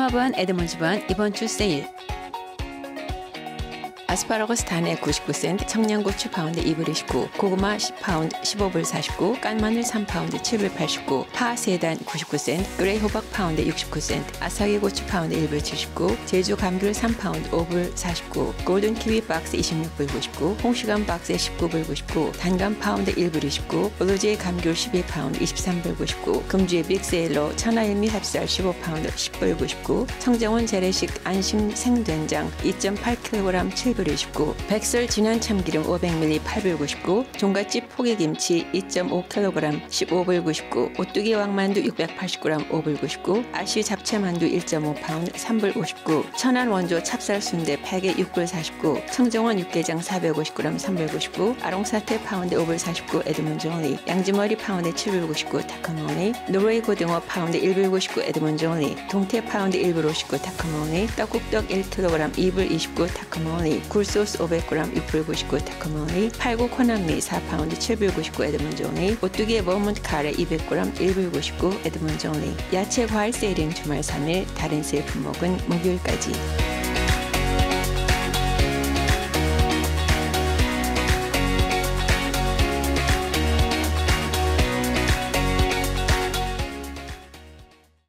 금화번 에드먼즈번 이번 주 세일. 아스파라거스 단에 99센트, 청양고추 파운드 2불29, 고구마 10파운드 15불 49, 깐마늘 3파운드 7불 89, 파 3단 99센트, 그레이 호박 파운드 69센트, 아사기 고추 파운드 1불 79, 제주 감귤 3파운드 5불 49, 골든 키위 박스 26불 99, 홍시감 박스에 19불 99, 단감 파운드 1불 29, 블루제이 감귤 12파운드 23불 99, 금주의 빅세일로 천하일미 삽살 15파운드 10불 99, 청정원 재래식 안심 생된장 2.8kg 7불 29, 백설 진한 참기름 500ml 8불 99, 종갓집 포기김치 2.5kg 15불 99, 오뚜기 왕만두 680g 5불 99, 아쉬 잡채만두 1.5파운드 3불 59, 천안 원조 찹쌀 순대 팩에 6불 49, 청정원 육개장 450g 3불 99, 아롱사태 파운드 5불 49 에드먼즈 온리, 양지머리 파운드 7불 99 타커모 온리, 노르웨이 고등어 파운드 1불 99 에드먼즈 온리, 동태 파운드 1불 59 타커모 온리, 떡국떡 1kg 2불 29 타커모 온리, 굴소스 500g 6불 99 타커모 온리, 팔구 코남미 4파운드 7불 99 에드먼즈 온리, 오뚜기의 머먼트 카레 200g 1불 99 에드먼즈 온리. 야채 과일 세일인 주말 3일, 다른 세일 품목은 목요일까지.